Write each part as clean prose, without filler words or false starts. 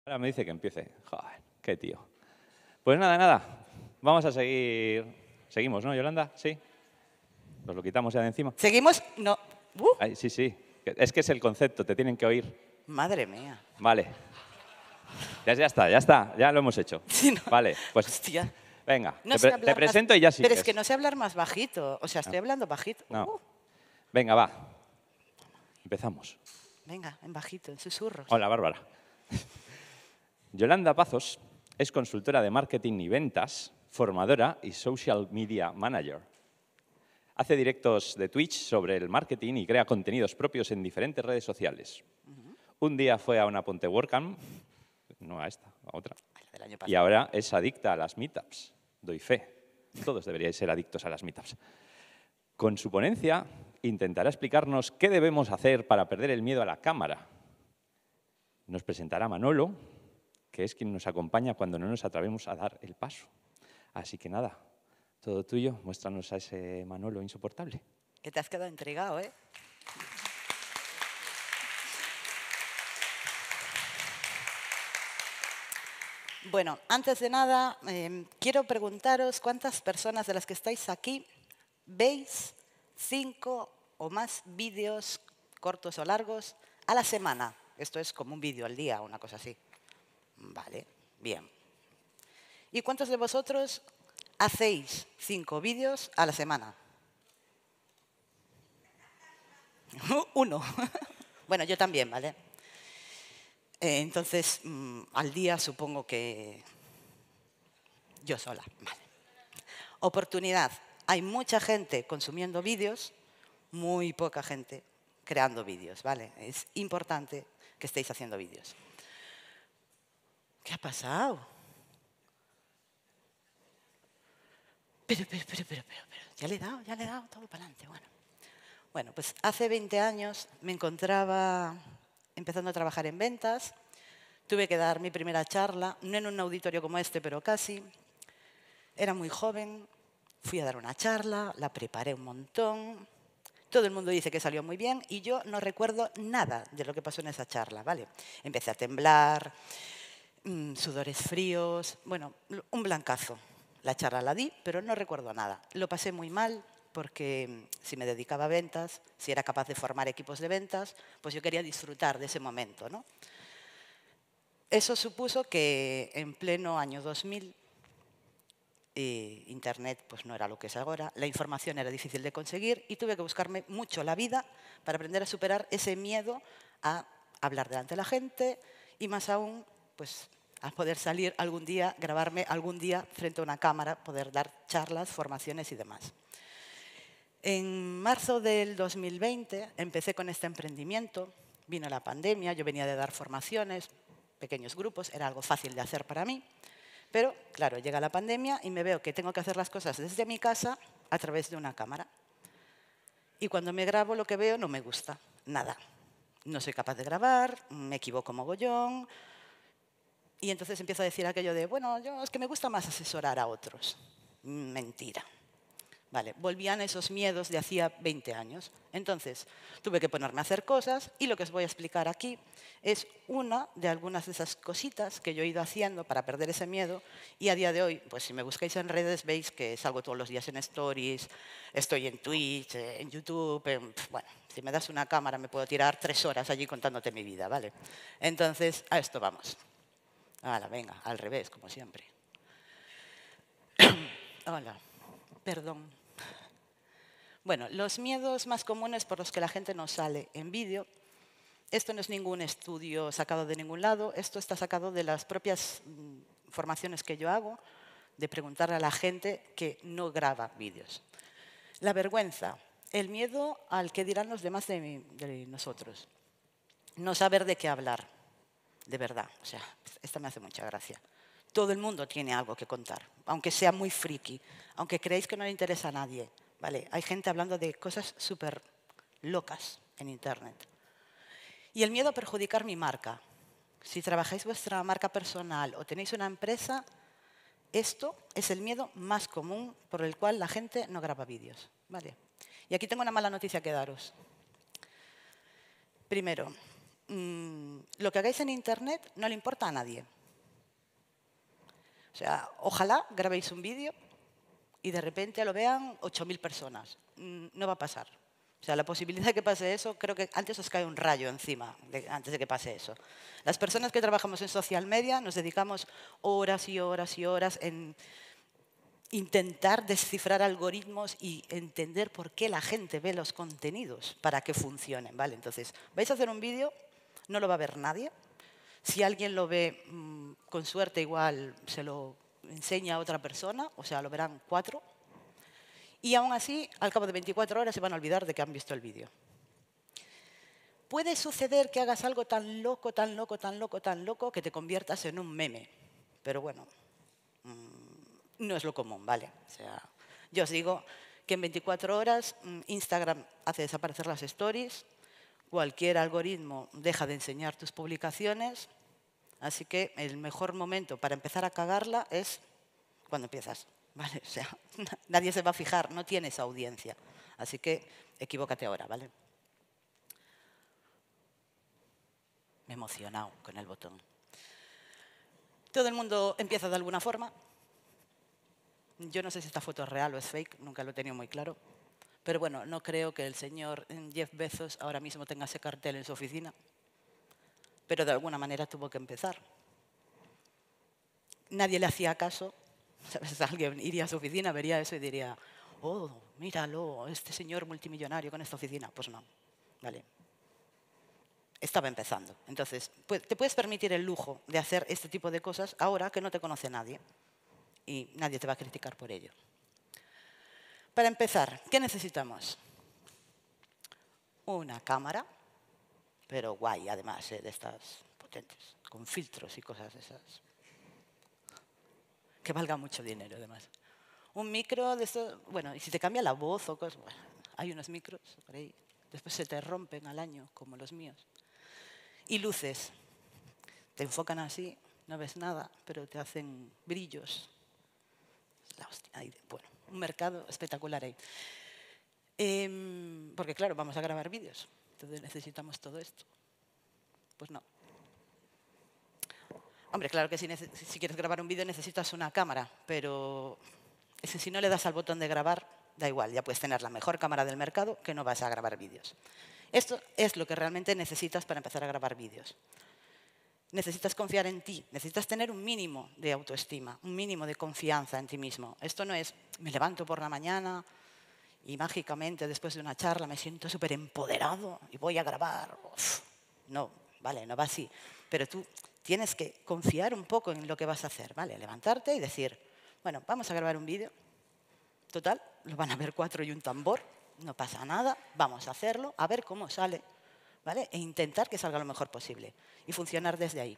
Ahora me dice que empiece. Joder, qué tío. Pues nada. Vamos a seguir. Seguimos, ¿no, Yolanda? ¿Sí? ¿Nos lo quitamos ya de encima? ¿Seguimos? No. Ay, sí. Es que es el concepto, te tienen que oír. Madre mía. Vale. Ya está. Ya lo hemos hecho. Sí, no. Vale, pues Hostia. venga. No sé Te hablar presento más... y ya Pero sigues. es que no sé hablar más bajito. O sea, estoy hablando bajito. No. Venga, va. Empezamos. Venga, en bajito, en susurros. Hola, Bárbara. Yolanda Pazos es consultora de marketing y ventas, formadora y social media manager. Hace directos de Twitch sobre el marketing y crea contenidos propios en diferentes redes sociales. Un día fue a una Ponte WordCamp, no a esta, a otra, Del año pasado. y ahora es adicta a las meetups. Doy fe. Todos deberíais ser adictos a las meetups. Con su ponencia intentará explicarnos qué debemos hacer para perder el miedo a la cámara. Nos presentará Manolo, que es quien nos acompaña cuando no nos atrevemos a dar el paso. Así que nada, todo tuyo, muéstranos a ese Manolo insoportable. Que te has quedado intrigado, ¿eh? Bueno, antes de nada, quiero preguntaros cuántas personas de las que estáis aquí veis 5 o más vídeos cortos o largos a la semana. Esto es como un vídeo al día, una cosa así. Vale, bien. ¿Y cuántos de vosotros hacéis 5 vídeos a la semana? Uno. Bueno, yo también, ¿vale? Entonces, al día supongo que yo sola. Vale. Oportunidad. Hay mucha gente consumiendo vídeos, muy poca gente creando vídeos, ¿vale? Es importante que estéis haciendo vídeos. ¿Qué ha pasado? Pero, ya le he dado todo para adelante. Bueno, pues hace 20 años me encontraba empezando a trabajar en ventas. Tuve que dar mi primera charla, no en un auditorio como este, pero casi. Era muy joven, fui a dar una charla, la preparé un montón. Todo el mundo dice que salió muy bien y yo no recuerdo nada de lo que pasó en esa charla, ¿vale? Empecé a temblar, sudores fríos, bueno, un blancazo. La charla la di, pero no recuerdo nada. Lo pasé muy mal porque si me dedicaba a ventas, si era capaz de formar equipos de ventas, pues yo quería disfrutar de ese momento, ¿no? Eso supuso que en pleno año 2000, Internet pues no era lo que es ahora, la información era difícil de conseguir y tuve que buscarme mucho la vida para aprender a superar ese miedo a hablar delante de la gente y más aún, pues a poder salir algún día, grabarme algún día frente a una cámara, poder dar charlas, formaciones y demás. En marzo del 2020 empecé con este emprendimiento, vino la pandemia, yo venía de dar formaciones, pequeños grupos, era algo fácil de hacer para mí, pero claro, llega la pandemia y me veo que tengo que hacer las cosas desde mi casa a través de una cámara. Y cuando me grabo lo que veo no me gusta, nada. No soy capaz de grabar, me equivoco mogollón. Y entonces empiezo a decir aquello de, bueno, es que me gusta más asesorar a otros. Mentira. Vale, volvían esos miedos de hacía 20 años. Entonces, tuve que ponerme a hacer cosas y lo que os voy a explicar aquí es una de algunas de esas cositas que yo he ido haciendo para perder ese miedo y a día de hoy, pues si me buscáis en redes veis que salgo todos los días en Stories, estoy en Twitch, en YouTube, bueno, si me das una cámara me puedo tirar 3 horas allí contándote mi vida, ¿vale? Entonces, a esto vamos. Hala, venga, al revés, como siempre. Hola, perdón. Bueno, los miedos más comunes por los que la gente no sale en vídeo, esto no es ningún estudio sacado de ningún lado, esto está sacado de las propias formaciones que yo hago, de preguntarle a la gente que no graba vídeos. La vergüenza, el miedo al que dirán los demás de nosotros. No saber de qué hablar, de verdad. O sea, esta me hace mucha gracia. Todo el mundo tiene algo que contar, aunque sea muy friki, aunque creéis que no le interesa a nadie. ¿Vale? Hay gente hablando de cosas súper locas en Internet. Y el miedo a perjudicar mi marca. Si trabajáis vuestra marca personal o tenéis una empresa, esto es el miedo más común por el cual la gente no graba vídeos. ¿Vale? Y aquí tengo una mala noticia que daros. Primero, lo que hagáis en Internet no le importa a nadie. O sea, ojalá grabéis un vídeo y de repente lo vean 8.000 personas. No va a pasar. O sea, la posibilidad de que pase eso, creo que antes os cae un rayo encima, antes de que pase eso. Las personas que trabajamos en social media nos dedicamos horas y horas y horas en intentar descifrar algoritmos y entender por qué la gente ve los contenidos para que funcionen, ¿vale? Entonces, vais a hacer un vídeo, no lo va a ver nadie. Si alguien lo ve, con suerte igual se lo enseña a otra persona, o sea, lo verán 4. Y aún así, al cabo de 24 horas se van a olvidar de que han visto el vídeo. Puede suceder que hagas algo tan loco, tan loco, tan loco, tan loco, que te conviertas en un meme. Pero bueno, no es lo común, ¿vale? O sea, yo os digo que en 24 horas Instagram hace desaparecer las stories, cualquier algoritmo deja de enseñar tus publicaciones, así que el mejor momento para empezar a cagarla es cuando empiezas, ¿vale? O sea, nadie se va a fijar, no tienes audiencia, así que equivócate ahora, ¿vale? Me he emocionado con el botón. Todo el mundo empieza de alguna forma. Yo no sé si esta foto es real o es fake, nunca lo he tenido muy claro. Pero bueno, no creo que el señor Jeff Bezos ahora mismo tenga ese cartel en su oficina. Pero de alguna manera tuvo que empezar. Nadie le hacía caso. ¿Sabes? Alguien iría a su oficina, vería eso y diría, oh, míralo, este señor multimillonario con esta oficina. Pues no, ¿vale? Estaba empezando. Entonces, te puedes permitir el lujo de hacer este tipo de cosas ahora que no te conoce nadie. Y nadie te va a criticar por ello. Para empezar, ¿qué necesitamos? Una cámara, pero guay, además, de estas potentes, con filtros y cosas de esas. Que valga mucho dinero, además. Un micro de estos, bueno, y si te cambia la voz o cosas, bueno, hay unos micros por ahí, después se te rompen al año, como los míos. Y luces, te enfocan así, no ves nada, pero te hacen brillos. La hostia, bueno, un mercado espectacular ahí. Porque claro, vamos a grabar vídeos, entonces necesitamos todo esto. Pues no. Hombre, claro que si quieres grabar un vídeo necesitas una cámara, pero es que si no le das al botón de grabar, da igual, ya puedes tener la mejor cámara del mercado que no vas a grabar vídeos. Esto es lo que realmente necesitas para empezar a grabar vídeos. Necesitas confiar en ti, necesitas tener un mínimo de autoestima, un mínimo de confianza en ti mismo. Esto no es, me levanto por la mañana y mágicamente después de una charla me siento súper empoderado y voy a grabar. Uf, no, vale, no va así. Pero tú tienes que confiar un poco en lo que vas a hacer, ¿vale? Levantarte y decir, bueno, vamos a grabar un vídeo. Total, lo van a ver 4 y un tambor, no pasa nada, vamos a hacerlo, a ver cómo sale, ¿vale? E intentar que salga lo mejor posible y funcionar desde ahí.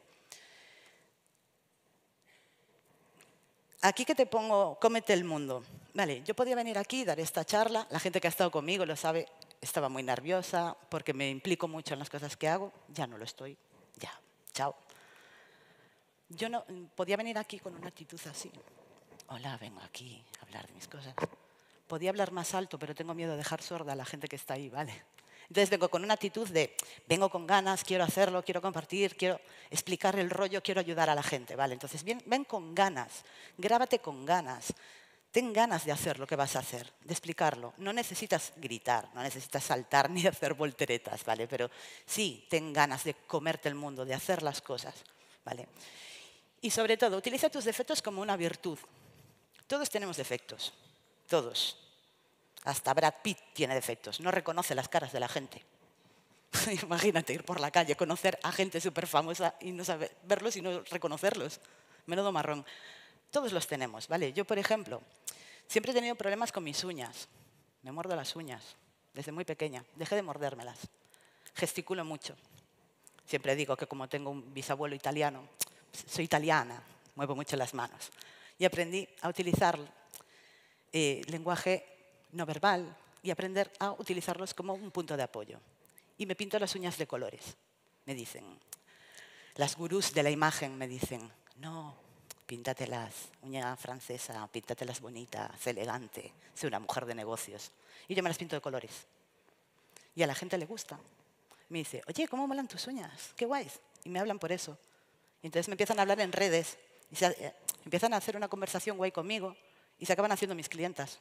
Aquí que te pongo, cómete el mundo. Vale, yo podía venir aquí, dar esta charla, la gente que ha estado conmigo lo sabe, estaba muy nerviosa porque me implico mucho en las cosas que hago, ya no lo estoy, ya, chao. Yo no podía venir aquí con una actitud así. Hola, vengo aquí a hablar de mis cosas. Podía hablar más alto, pero tengo miedo de dejar sorda a la gente que está ahí, ¿vale? Entonces vengo con una actitud de, vengo con ganas, quiero hacerlo, quiero compartir, quiero explicar el rollo, quiero ayudar a la gente, ¿vale? Entonces ven con ganas, grábate con ganas, ten ganas de hacer lo que vas a hacer, de explicarlo. No necesitas gritar, no necesitas saltar ni hacer volteretas, ¿vale? Pero sí, ten ganas de comerte el mundo, de hacer las cosas, ¿vale? Y sobre todo, utiliza tus defectos como una virtud. Todos tenemos defectos, todos. Hasta Brad Pitt tiene defectos, no reconoce las caras de la gente. Imagínate ir por la calle, conocer a gente súper famosa y no saber verlos y no reconocerlos. Menudo marrón. Todos los tenemos, ¿vale? Yo, por ejemplo, siempre he tenido problemas con mis uñas. Me muerdo las uñas desde muy pequeña. Dejé de mordérmelas. Gesticulo mucho. Siempre digo que como tengo un bisabuelo italiano, soy italiana, muevo mucho las manos. Y aprendí a utilizar lenguaje no verbal y aprender a utilizarlos como un punto de apoyo. Y me pinto las uñas de colores. Me dicen, las gurús de la imagen me dicen, no, píntatelas, uña francesa, píntatelas bonitas, elegante, sé una mujer de negocios. Y yo me las pinto de colores. Y a la gente le gusta. me dice, oye, ¿cómo molan tus uñas? Qué guays. Y me hablan por eso. Y entonces me empiezan a hablar en redes. Y empiezan a hacer una conversación guay conmigo y se acaban haciendo mis clientas.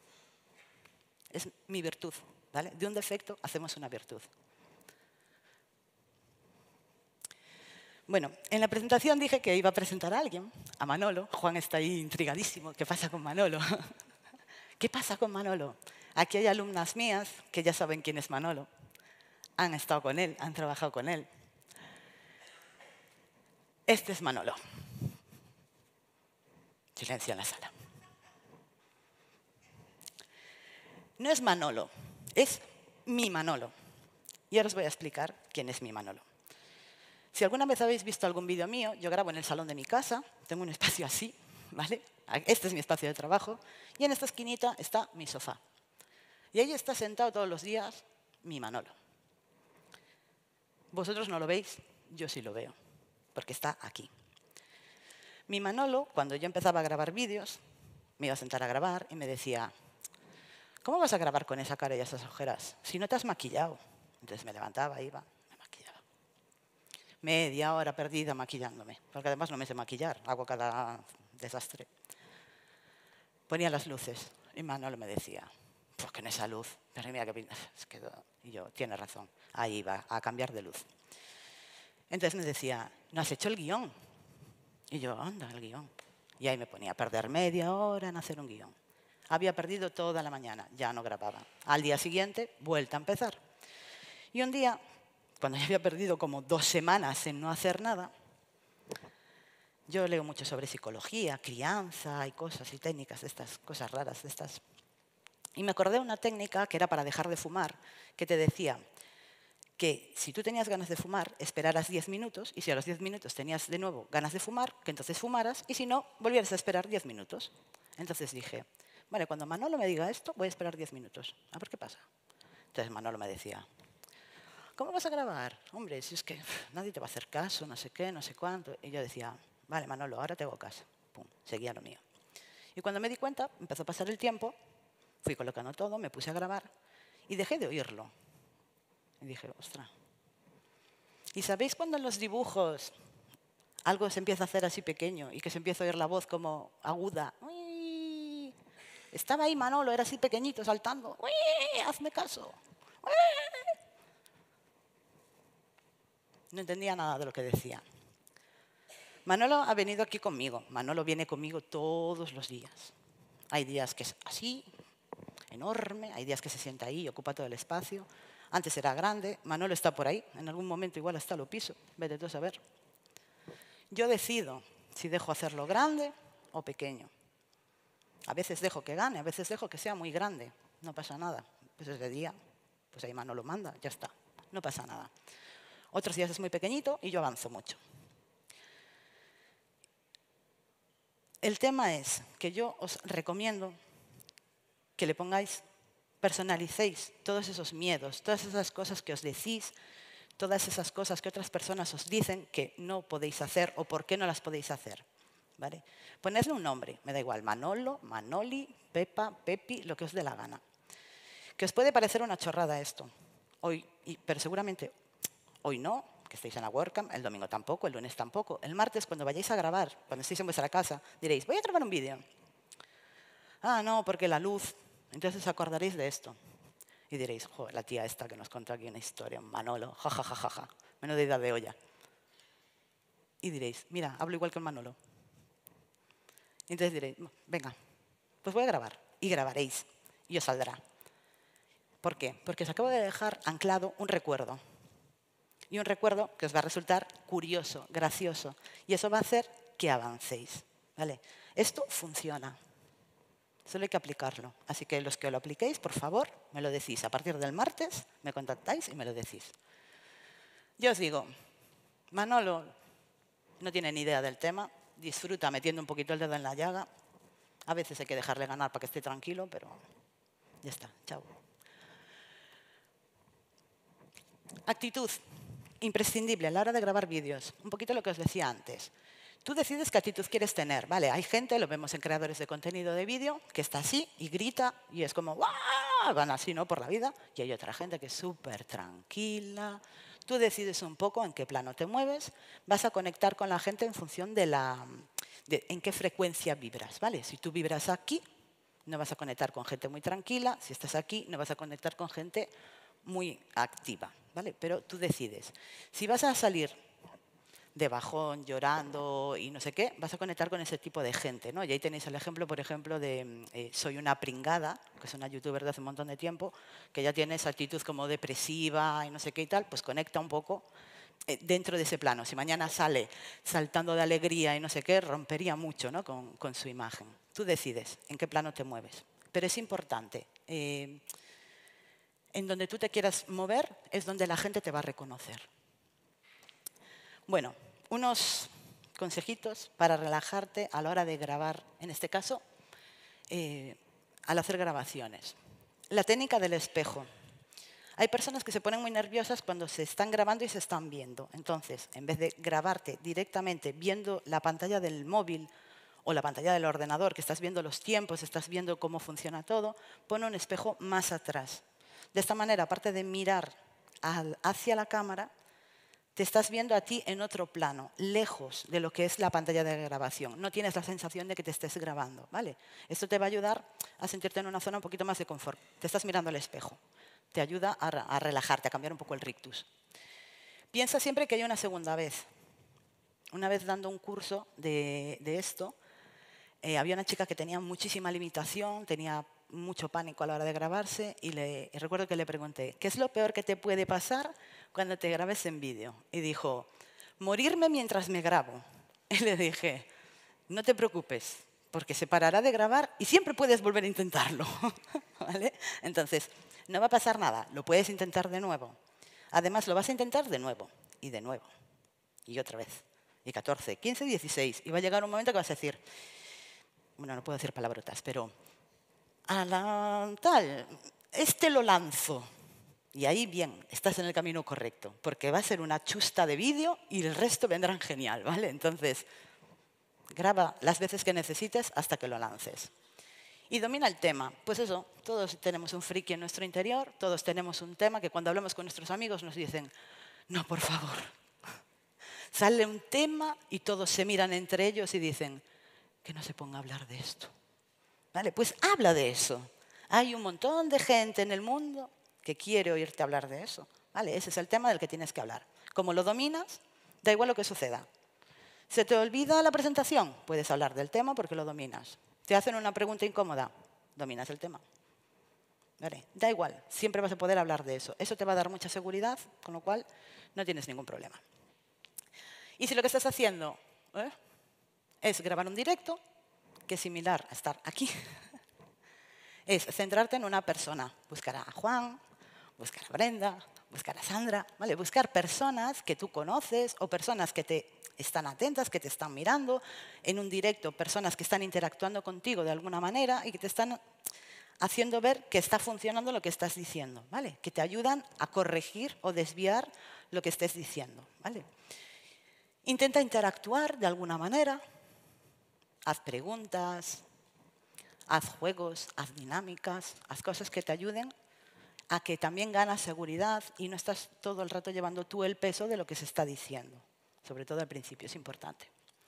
Es mi virtud, ¿vale? De un defecto hacemos una virtud. Bueno, en la presentación dije que iba a presentar a alguien, a Manolo. Juan está ahí intrigadísimo. ¿Qué pasa con Manolo? ¿Qué pasa con Manolo? Aquí hay alumnas mías que ya saben quién es Manolo. Han estado con él, han trabajado con él. Este es Manolo. Silencio en la sala. No es Manolo, es mi Manolo. Y ahora os voy a explicar quién es mi Manolo. Si alguna vez habéis visto algún vídeo mío, yo grabo en el salón de mi casa, tengo un espacio así, ¿vale? Este es mi espacio de trabajo, y en esta esquinita está mi sofá. Y ahí está sentado todos los días mi Manolo. Vosotros no lo veis, yo sí lo veo, porque está aquí. Mi Manolo, cuando yo empezaba a grabar vídeos, me iba a sentar a grabar y me decía, ¿cómo vas a grabar con esa cara y esas ojeras si no te has maquillado? Entonces me levantaba, iba, me maquillaba. Media hora perdida maquillándome, porque además no me sé maquillar, hago cada desastre. Ponía las luces y Manolo me decía, pues que en esa luz, pero mira que quedó. Y yo, tiene razón, ahí iba a cambiar de luz. Entonces me decía, ¿no has hecho el guión? Y yo, anda, el guión. Y ahí me ponía a perder media hora en hacer un guión. Había perdido toda la mañana, ya no grababa. Al día siguiente, vuelta a empezar. Y un día, cuando ya había perdido como 2 semanas en no hacer nada, yo leo mucho sobre psicología, crianza y cosas y técnicas de estas, cosas raras de estas. Y me acordé de una técnica que era para dejar de fumar, que te decía que si tú tenías ganas de fumar, esperaras 10 minutos, y si a los 10 minutos tenías de nuevo ganas de fumar, que entonces fumaras, y si no, volvieras a esperar 10 minutos. Entonces dije, vale, cuando Manolo me diga esto, voy a esperar 10 minutos. A ver qué pasa. Entonces Manolo me decía, ¿cómo vas a grabar? Hombre, si es que nadie te va a hacer caso, no sé qué, no sé cuánto. Y yo decía, vale, Manolo, ahora te hago caso. Pum, seguía lo mío. Y cuando me di cuenta, empezó a pasar el tiempo, fui colocando todo, me puse a grabar y dejé de oírlo. Y dije, ostras. ¿Y sabéis cuando en los dibujos algo se empieza a hacer así pequeño y que se empieza a oír la voz como aguda? ¡Uy! Estaba ahí Manolo, era así pequeñito, saltando. ¡Uy! ¡Hazme caso! ¡Uy! No entendía nada de lo que decía. Manolo ha venido aquí conmigo. Manolo viene conmigo todos los días. Hay días que es así, enorme, hay días que se sienta ahí y ocupa todo el espacio. Antes era grande, Manolo está por ahí, en algún momento igual hasta lo piso, vete tú a saber. Yo decido si dejo hacerlo grande o pequeño. A veces dejo que gane, a veces dejo que sea muy grande, no pasa nada. Pues ese día, pues ahí Manolo manda, ya está, no pasa nada. Otros días es muy pequeñito y yo avanzo mucho. El tema es que yo os recomiendo que le pongáis, personalicéis todos esos miedos, todas esas cosas que os decís, todas esas cosas que otras personas os dicen que no podéis hacer o por qué no las podéis hacer. ¿Vale? Ponedle un nombre, me da igual, Manolo, Manoli, Pepa, Pepi, lo que os dé la gana. Que os puede parecer una chorrada esto, hoy, pero seguramente hoy no, que estéis en la WordCamp, el domingo tampoco, el lunes tampoco. El martes, cuando vayáis a grabar, cuando estéis en vuestra casa, diréis, voy a grabar un vídeo. Ah, no, porque la luz. Entonces os acordaréis de esto. Y diréis, joder, la tía esta que nos contó aquí una historia, Manolo, jajajaja, menuda idea de olla. Y diréis, mira, hablo igual que el Manolo. Y entonces diréis, venga, pues voy a grabar. Y grabaréis. Y os saldrá. ¿Por qué? Porque os acabo de dejar anclado un recuerdo. Y un recuerdo que os va a resultar curioso, gracioso. Y eso va a hacer que avancéis. ¿Vale? Esto funciona. Solo hay que aplicarlo. Así que los que lo apliquéis, por favor, me lo decís. A partir del martes me contactáis y me lo decís. Yo os digo, Manolo no tiene ni idea del tema, disfruta metiendo un poquito el dedo en la llaga. A veces hay que dejarle ganar para que esté tranquilo, pero ya está. Chao. Actitud. Imprescindible a la hora de grabar vídeos. Un poquito lo que os decía antes. Tú decides qué actitud quieres tener, ¿vale? Hay gente, lo vemos en creadores de contenido de vídeo, que está así y grita y es como ¡guau! van así, ¿no?, por la vida. Y hay otra gente que es súper tranquila. Tú decides un poco en qué plano te mueves. Vas a conectar con la gente en función de en qué frecuencia vibras, ¿vale? Si tú vibras aquí, no vas a conectar con gente muy tranquila. Si estás aquí, no vas a conectar con gente muy activa, ¿vale? Pero tú decides. Si vas a salir de bajón, llorando y no sé qué, vas a conectar con ese tipo de gente, ¿no? Y ahí tenéis el ejemplo, por ejemplo, de Soy una pringada, que es una youtuber de hace un montón de tiempo, que ya tiene esa actitud como depresiva y no sé qué y tal, pues conecta un poco dentro de ese plano. Si mañana sale saltando de alegría y no sé qué, rompería mucho, ¿no?, con su imagen. Tú decides en qué plano te mueves. Pero es importante. En donde tú te quieras mover es donde la gente te va a reconocer. Bueno, unos consejitos para relajarte a la hora de grabar, en este caso, al hacer grabaciones. La técnica del espejo. Hay personas que se ponen muy nerviosas cuando se están grabando y se están viendo. Entonces, en vez de grabarte directamente viendo la pantalla del móvil o la pantalla del ordenador, que estás viendo los tiempos, estás viendo cómo funciona todo, pon un espejo más atrás. De esta manera, aparte de mirar hacia la cámara, te estás viendo a ti en otro plano, lejos de lo que es la pantalla de grabación. No tienes la sensación de que te estés grabando, ¿vale? Esto te va a ayudar a sentirte en una zona un poquito más de confort. Te estás mirando al espejo. Te ayuda a relajarte, a cambiar un poco el rictus. Piensa siempre que hay una segunda vez. Una vez dando un curso de esto, había una chica que tenía muchísima limitación, tenía mucho pánico a la hora de grabarse y recuerdo que le pregunté, ¿qué es lo peor que te puede pasar cuando te grabes en vídeo? Y dijo, morirme mientras me grabo. Y le dije, no te preocupes, porque se parará de grabar y siempre puedes volver a intentarlo. ¿Vale? Entonces, no va a pasar nada, lo puedes intentar de nuevo. Además, lo vas a intentar de nuevo y de nuevo y otra vez. Y 14, 15, 16. Y va a llegar un momento que vas a decir, bueno, no puedo decir palabrotas, pero a la tal, este lo lanzo. Y ahí, bien, estás en el camino correcto, porque va a ser una chusta de vídeo y el resto vendrán genial, ¿vale? Entonces, graba las veces que necesites hasta que lo lances. Y domina el tema. Pues eso, todos tenemos un friki en nuestro interior, todos tenemos un tema que cuando hablamos con nuestros amigos nos dicen, no, por favor. Sale un tema y todos se miran entre ellos y dicen, que no se ponga a hablar de esto. ¿Vale? Pues habla de eso. Hay un montón de gente en el mundo que quiere oírte hablar de eso. ¿Vale? Ese es el tema del que tienes que hablar. Como lo dominas, da igual lo que suceda. ¿Se te olvida la presentación? Puedes hablar del tema porque lo dominas. ¿Te hacen una pregunta incómoda? Dominas el tema. ¿Vale? Da igual, siempre vas a poder hablar de eso. Eso te va a dar mucha seguridad, con lo cual no tienes ningún problema. Y si lo que estás haciendo es grabar un directo, que es similar a estar aquí, es centrarte en una persona. Buscar a Juan, buscar a Brenda, buscar a Sandra, ¿vale? Buscar personas que tú conoces o personas que te están atentas, que te están mirando en un directo, personas que están interactuando contigo de alguna manera y que te están haciendo ver que está funcionando lo que estás diciendo, ¿vale? Que te ayudan a corregir o desviar lo que estés diciendo, ¿vale? Intenta interactuar de alguna manera, haz preguntas, haz juegos, haz dinámicas, haz cosas que te ayuden a que también ganas seguridad y no estás todo el rato llevando tú el peso de lo que se está diciendo. Sobre todo al principio, es importante.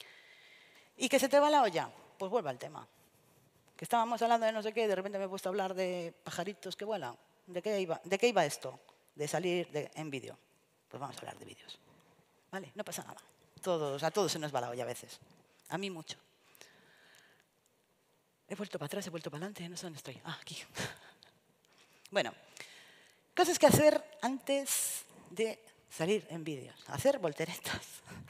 ¿Y que se te va la olla? Pues vuelve al tema. Que estábamos hablando de no sé qué y de repente me he puesto a hablar de pajaritos que vuelan. ¿De qué iba esto? De salir en vídeo. Pues vamos a hablar de vídeos. ¿Vale? No pasa nada. A todos se nos va la olla a veces. A mí mucho. He vuelto para atrás, he vuelto para adelante, no sé dónde estoy. Ah, aquí. Bueno, cosas que hacer antes de salir en vídeos. Hacer volteretas.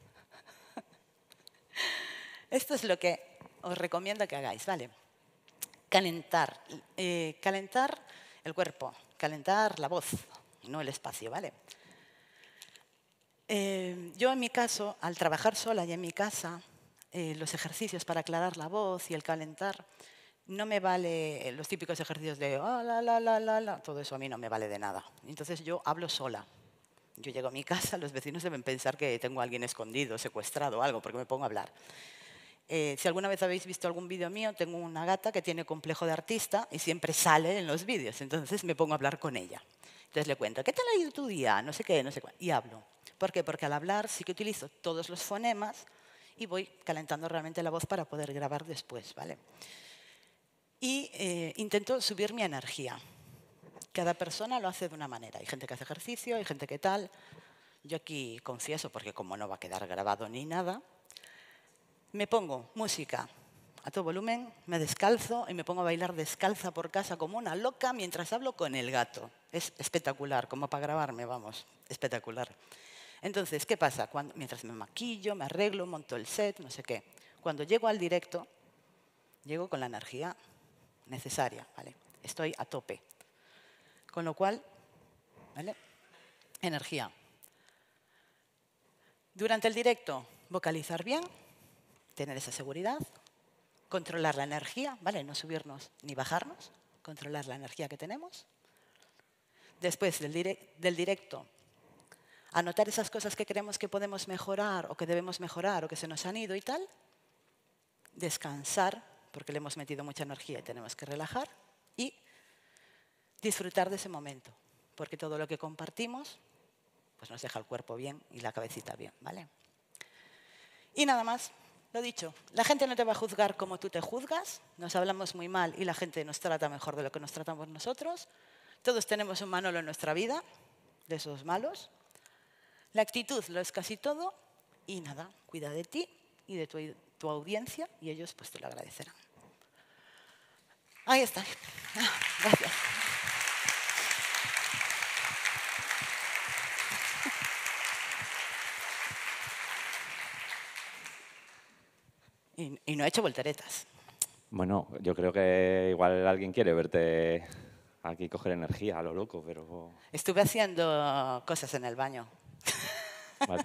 Esto es lo que os recomiendo que hagáis, ¿vale? Calentar. Calentar el cuerpo, calentar la voz, no el espacio, ¿vale? Yo en mi caso, al trabajar sola y en mi casa, los ejercicios para aclarar la voz y el calentar, no me vale los típicos ejercicios de todo eso a mí no me vale de nada. Entonces yo hablo sola. Yo llego a mi casa, los vecinos deben pensar que tengo a alguien escondido, secuestrado o algo, porque me pongo a hablar. Si alguna vez habéis visto algún vídeo mío, tengo una gata que tiene complejo de artista y siempre sale en los vídeos. Entonces me pongo a hablar con ella. Entonces le cuento, ¿qué tal ha ido tu día? No sé qué, no sé cuál. Y hablo. ¿Por qué? Porque al hablar sí que utilizo todos los fonemas y voy calentando realmente la voz para poder grabar después, ¿vale? Y intento subir mi energía. Cada persona lo hace de una manera. Hay gente que hace ejercicio, hay gente que tal. Yo aquí confieso, porque como no va a quedar grabado ni nada, me pongo música a todo volumen, me descalzo y me pongo a bailar descalza por casa como una loca mientras hablo con el gato. Es espectacular, como para grabarme, vamos, espectacular. Entonces, ¿qué pasa? Mientras me maquillo, me arreglo, monto el set, no sé qué. Cuando llego al directo, llego con la energía necesaria, ¿vale? Estoy a tope. Con lo cual, ¿vale? Energía. Durante el directo, vocalizar bien, tener esa seguridad, controlar la energía, ¿vale? No subirnos ni bajarnos, controlar la energía que tenemos. Después del directo, anotar esas cosas que creemos que podemos mejorar o que debemos mejorar o que se nos han ido y tal. Descansar, porque le hemos metido mucha energía y tenemos que relajar. Y disfrutar de ese momento, porque todo lo que compartimos pues nos deja el cuerpo bien y la cabecita bien, ¿vale? Y nada más, lo dicho, la gente no te va a juzgar como tú te juzgas, nos hablamos muy mal y la gente nos trata mejor de lo que nos tratamos nosotros. Todos tenemos un Manolo en nuestra vida, de esos malos. La actitud lo es casi todo y nada, cuida de ti y de tu audiencia y ellos pues te lo agradecerán. Ahí está. Gracias. Y no he hecho volteretas. Bueno, yo creo que igual alguien quiere verte aquí coger energía a lo loco, pero... Estuve haciendo cosas en el baño. Vale.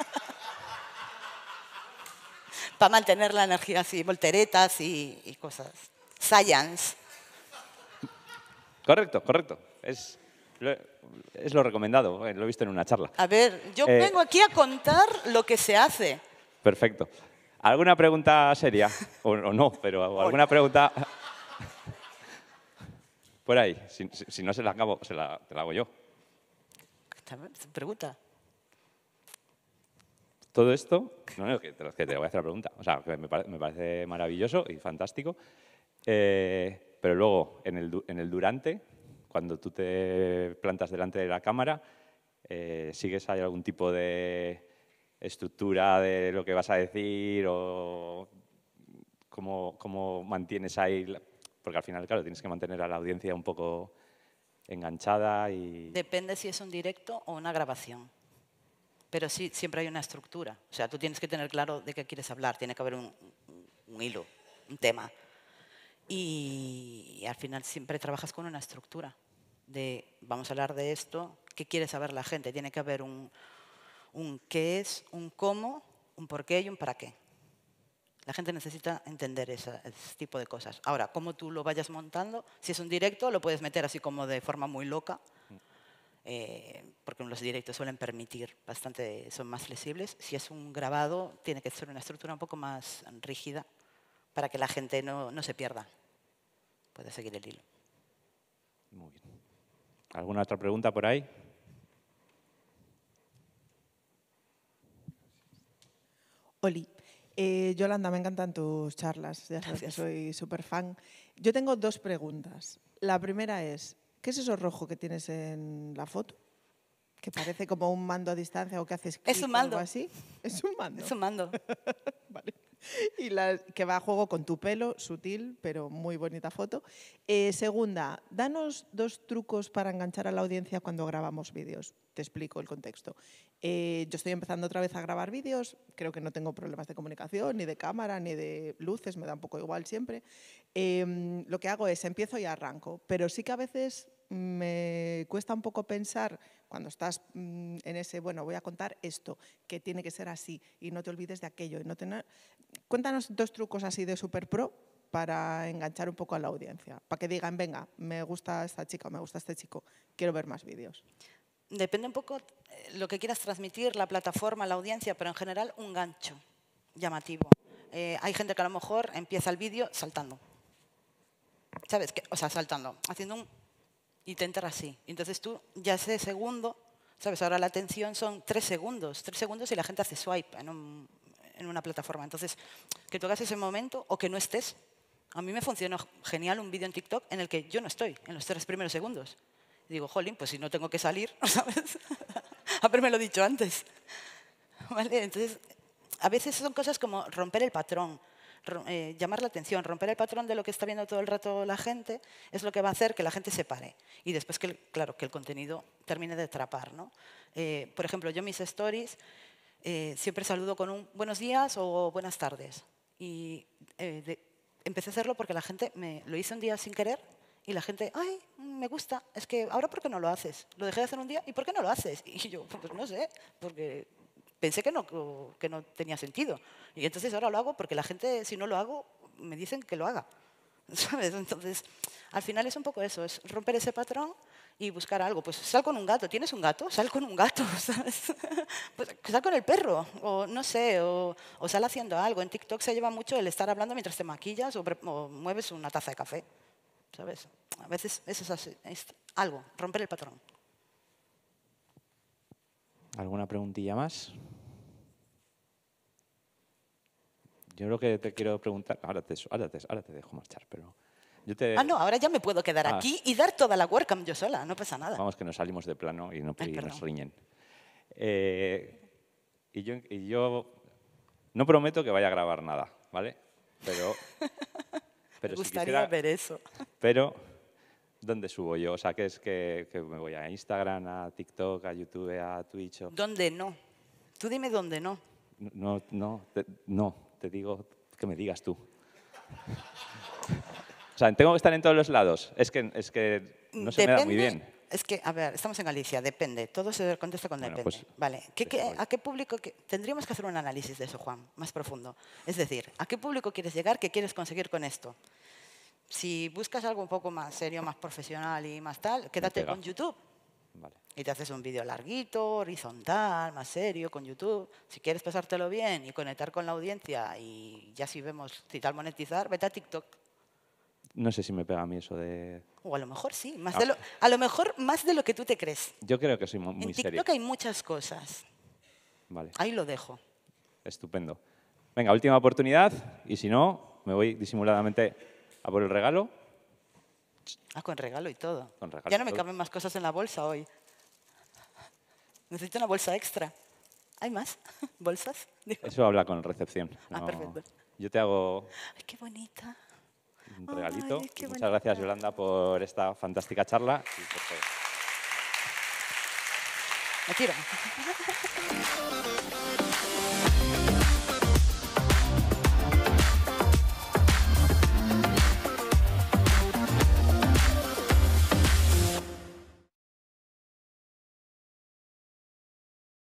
Para mantener la energía así, volteretas y cosas. Science. Correcto, correcto. Es lo recomendado, lo he visto en una charla. A ver, yo vengo aquí a contar lo que se hace. Perfecto. ¿Alguna pregunta seria? O no, pero alguna pregunta... Por ahí. Si no se la acabo, te la hago yo. Pregunta. Todo esto... No, que te voy a hacer la pregunta. O sea, que me parece maravilloso y fantástico. Pero luego, en el durante, cuando tú te plantas delante de la cámara, ¿sigues ahí algún tipo de estructura de lo que vas a decir o cómo mantienes ahí? Porque al final, claro, tienes que mantener a la audiencia un poco enganchada y... Depende si es un directo o una grabación. Pero sí, siempre hay una estructura. O sea, tú tienes que tener claro de qué quieres hablar. Tiene que haber un hilo, un tema. Y al final siempre trabajas con una estructura. De, vamos a hablar de esto, ¿qué quiere saber la gente? Tiene que haber un qué es, un cómo, un por qué y un para qué. La gente necesita entender ese tipo de cosas. Ahora, cómo tú lo vayas montando, si es un directo, lo puedes meter así como de forma muy loca, porque los directos suelen permitir bastante, son más flexibles. Si es un grabado, tiene que ser una estructura un poco más rígida para que la gente no se pierda. Puede seguir el hilo. Muy bien. ¿Alguna otra pregunta por ahí? Oli, Yolanda, me encantan tus charlas, ya sabes que soy súper fan. Yo tengo dos preguntas. La primera es, ¿qué es eso rojo que tienes en la foto? Que parece como un mando a distancia o que haces clic es un mando. o algo así. Es un mando. Es un mando. Vale. Y que va a juego con tu pelo, sutil, pero muy bonita foto. Segunda, danos dos trucos para enganchar a la audiencia cuando grabamos vídeos. Te explico el contexto. Yo estoy empezando otra vez a grabar vídeos, creo que no tengo problemas de comunicación, ni de cámara, ni de luces, me da un poco igual siempre. Lo que hago es empiezo y arranco, pero sí que a veces me cuesta un poco pensar cuando estás en ese, bueno, voy a contar esto, que tiene que ser así y no te olvides de aquello. Y no tener... Cuéntanos dos trucos así de super pro para enganchar un poco a la audiencia, para que digan, venga, me gusta esta chica o me gusta este chico, quiero ver más vídeos. Depende un poco lo que quieras transmitir, la plataforma, la audiencia, pero en general un gancho llamativo. hay gente que a lo mejor empieza el vídeo saltando. ¿Sabes? O sea, saltando, haciendo un... y te entra así. Entonces tú, ya ese segundo, ¿sabes? Ahora la atención son 3 segundos. 3 segundos y la gente hace swipe en una plataforma. Entonces, que tú hagas ese momento o que no estés. A mí me funcionó genial un vídeo en TikTok en el que yo no estoy en los 3 primeros segundos. Y digo, jolín, pues si no tengo que salir, ¿sabes? Haberme lo dicho antes. ¿Vale? Entonces, a veces son cosas como romper el patrón, llamar la atención, romper el patrón de lo que está viendo todo el rato la gente, es lo que va a hacer que la gente se pare. Y después, claro, que el contenido termine de atrapar, ¿no? Por ejemplo, yo mis stories siempre saludo con un buenos días o buenas tardes. Y empecé a hacerlo porque la gente lo hizo un día sin querer y la gente, ay, me gusta, es que ahora ¿por qué no lo haces? Lo dejé de hacer un día y ¿por qué no lo haces? Y yo, pues no sé, porque pensé que no tenía sentido. Y entonces ahora lo hago porque la gente, si no lo hago, me dicen que lo haga. ¿Sabes? Entonces, al final es un poco eso, es romper ese patrón y buscar algo. Pues sal con un gato. ¿Tienes un gato? Sal con un gato, ¿sabes? Pues sal con el perro, o no sé, o sal haciendo algo. En TikTok se lleva mucho el estar hablando mientras te maquillas o mueves una taza de café, ¿sabes? A veces eso es así, es algo, romper el patrón. ¿Alguna preguntilla más? Yo creo que te quiero preguntar... Ahora te dejo marchar, pero... no, ahora ya me puedo quedar aquí y dar toda la WordCamp yo sola, no pasa nada. Vamos, que nos salimos de plano y nos riñen. Y yo no prometo que vaya a grabar nada, ¿vale? Pero me gustaría ver eso. Pero, ¿dónde subo yo? O sea, ¿qué es que me voy a Instagram, a TikTok, a YouTube, a Twitch? ¿Dónde no? Tú dime dónde no. No, te digo que me digas tú. O sea, ¿tengo que estar en todos los lados? Es que no se me da muy bien. Es que, a ver, estamos en Galicia, depende. Todo se contesta con depende. Pues, vale. ¿A qué público? Tendríamos que hacer un análisis de eso, Juan, más profundo. Es decir, ¿a qué público quieres llegar? ¿Qué quieres conseguir con esto? Si buscas algo un poco más serio, más profesional y más tal, quédate con YouTube. Vale. Y te haces un vídeo larguito, horizontal, más serio, con YouTube. Si quieres pasártelo bien y conectar con la audiencia y ya si vemos si tal monetizar, vete a TikTok. No sé si me pega a mí eso de... O a lo mejor sí, a lo mejor más de lo que tú te crees. Yo creo que soy muy serio. En TikTok hay muchas cosas. Vale. Ahí lo dejo. Estupendo. Venga, última oportunidad y si no, me voy disimuladamente a por el regalo. Con regalo y todo. Con regalo ya no me todo. caben más cosas en la bolsa hoy. Necesito una bolsa extra. ¿Hay más bolsas? Eso habla con recepción. No. Perfecto. Yo te hago... Ay, qué bonita. Un regalito. Ay, qué Muchas gracias, Yolanda, por esta fantástica charla y por todo. Me tiro.